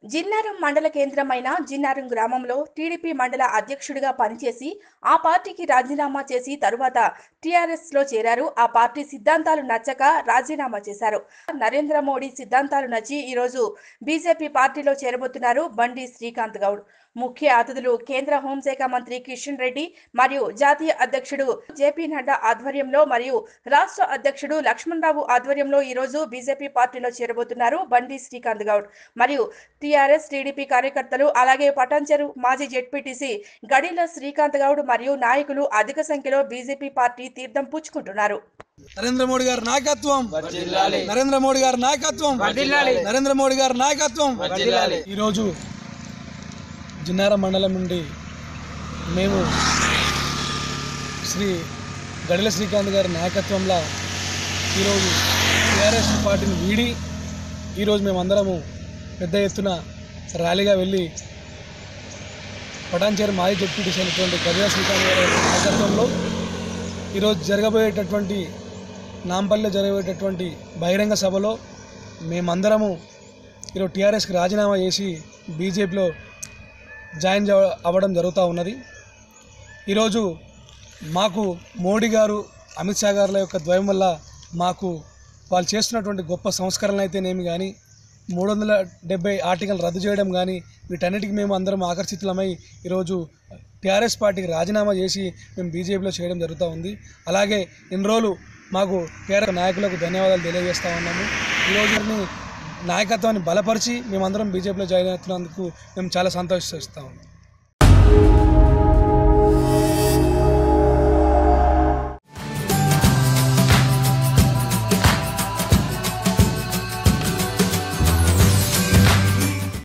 జిన్నారం మండల కేంద్రమైన జిన్నారం గ్రామంలో టీడీపీ మండల అధ్యక్షుడిగా పనిచేసి ఆ పార్టీకి రాజీనామా చేసి తరువాత టీఆర్ఎస్ లో చేరారు. ఆ పార్టీ సిద్ధాంతాలు నచ్చక రాజీనామా చేశారు. నరేంద్ర మోడీ సిద్ధాంతాలు నచ్చి ఈరోజు బీజేపీ పార్టీలో చేరబోతున్నారు బండి శ్రీకాంత్ గౌడ్. ముఖ్య అతిథులు కేంద్ర హోంశాఖ మంత్రి కిషన్ రెడ్డి మరియు జాతీయ అధ్యక్షుడు జేపీ నడ్డా ఆధ్వర్యంలో మరియు రాష్ట్ర అధ్యక్షుడు లక్ష్మణ్ రావు ఆధ్వర్యంలో ఈరోజు బీజేపీ పార్టీలో చేరబోతున్నారు బండి శ్రీకాంత్ గౌడ్ మరియు టీఆర్ఎస్ టీడీపీ కార్యకర్తలు అలాగే పటాన్చెరు మాజీ జెడ్పీటీసీ గడిల శ్రీకాంత్ గౌడ్ మరియు నాయకులు అధిక సంఖ్యలో బీజేపీ పార్టీ తీర్థం పుచ్చుకుంటున్నారు. నరేంద్ర మోడీ గారి నాయకత్వం వర్ధిల్లాలి. నరేంద్ర మోడీ గారి నాయకత్వం వర్ధిల్లాలి. నరేంద్ర మోడీ గారి నాయకత్వం వర్ధిల్లాలి. ఈ రోజు జిన్నారం మండలం నుండి మేము శ్రీ గడిల శ్రీకాంత్ గారి నాయకత్వంలో ఈరోజు టీఆర్ఎస్ పార్టీని వీడి ఈరోజు మేమందరము పెద్ద ఎత్తున ర్యాలీగా వెళ్ళి పటాన్చెరు మాజీ డిప్యూటీ అయినటువంటి గడిల శ్రీకాంత్ గారి నాయకత్వంలో ఈరోజు జరగబోయేటటువంటి నాంపల్లిలో జరగబోయేటటువంటి బహిరంగ సభలో మేమందరము ఈరోజు టీఆర్ఎస్కి రాజీనామా చేసి బీజేపీలో జాయిన్ అవ్వడం జరుగుతూ ఉన్నది. ఈరోజు మాకు మోడీ గారు అమిత్ షా గారుల యొక్క ద్వయం వల్ల మాకు వాళ్ళు చేస్తున్నటువంటి గొప్ప సంస్కరణలు అయితేనేమి కానీ 370 ఆర్టికల్ రద్దు చేయడం కానీ వీటన్నిటికీ మేము అందరం ఆకర్షితులమై ఈరోజు టీఆర్ఎస్ పార్టీకి రాజీనామా చేసి మేము బీజేపీలో చేయడం జరుగుతూ ఉంది. అలాగే ఇన్ని రోజులు మాకు టీఆర్ఎస్ నాయకులకు ధన్యవాదాలు తెలియజేస్తూ ఉన్నాము. ఈరోజు నాయకత్వాన్ని బలపరిచి మేమందరం బీజేపీలో జాయిన్ అవుతున్నందుకు మేము చాలా సంతోషిస్తూ ఉన్నాం.